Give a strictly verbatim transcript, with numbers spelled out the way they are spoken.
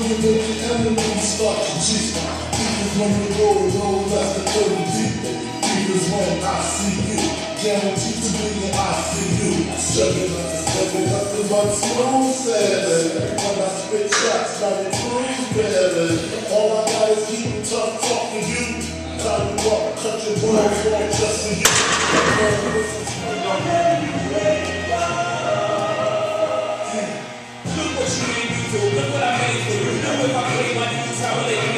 you make the enemy start to cheat. Because when you roll, roll, that's the thirty deep. Because when I see you, guaranteed to be in I see you. Struggling like a struggling, nothing but smooth sailing. When I spit shots, not a cruise bailing. All I got is keep tough talking you. Time you up, cut your balls off just for you. Look what you made me do, look what I made for you. Look what I made my dudes, how I